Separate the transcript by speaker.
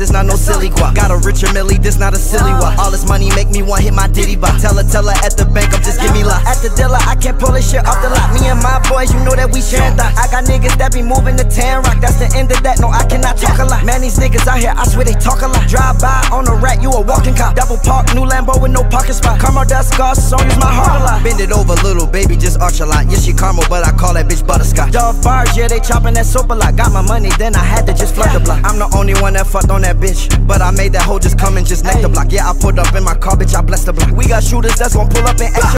Speaker 1: this not no silly guap. Got a richer millie, this not a silly wop. All this money make me want hit my ditty bop. Tell her at the bank, I'm just give me lots. At the dealer, I can't pull this shit off the lot. Me and my boys, you know that we sharing thoughts. I got niggas that be moving to Tan Rock. That's the end of that, no, I cannot talk a lot. Man, these niggas out here, I swear they talk a lot. Drive by on a rat, you a walking cop. Double park, new Lambo with no parking spot. Karma dust scars, so use my heart a lot. Bend it over, little baby, just arch a lot. Yeah, she caramel, but I call that bitch butterscotch. Dove bars, yeah, they chopping that soap a lot. Got my money, then I had to just flood the block. I'm the only one that fucked on that bitch, but I made that hoe just come and just neck the block. Yeah, I pulled up in my car, bitch, I blessed the block. We got shooters that's gon' pull up in extra.